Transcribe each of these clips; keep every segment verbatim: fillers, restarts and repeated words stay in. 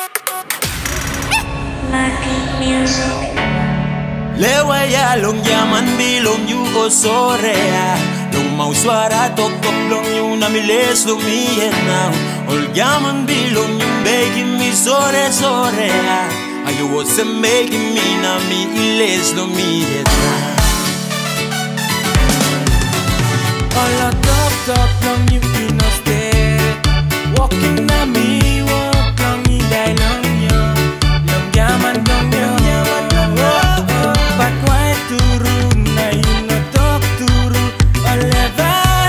Lewa ya long yaman bilong you o sorea. Long mauswara tok tok long you na miles lo mi now. Ol yaman bilong you begging me sore sorea. Ayo was making me na mi iles lo mi now. All a tok tok long you in a stay. Walking na me walk long me die long yo. Long yaman long yo. But why turu na you no talk turu oleva.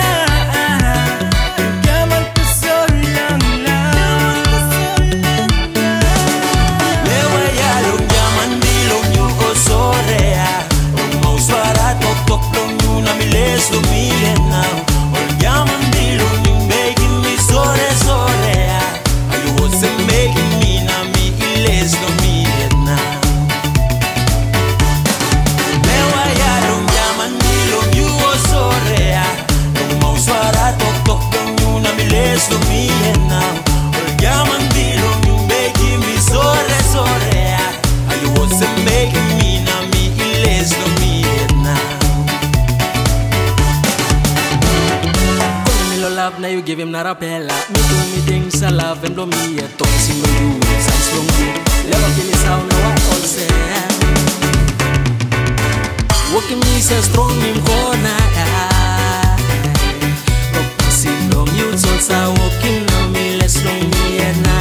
Yaman to so long long. Lewa ya long yaman bilong you o sorea. Long mauswara tok tok long you na miles lo mi now. Ol yaman bilong you making me sore sorea. Ayo was making me na mi iles lo mi now. Lo mi now. Ol yaman bilong you making me sore sorea. Ayo was making me na mi iles lo mi now. Kung me lo love na you give him na rapela. Me do me things I love and do me a toxic no you. Sans long you. Level kill is how no I all say. Walking me so strong in corner. So walking on me, let's long me and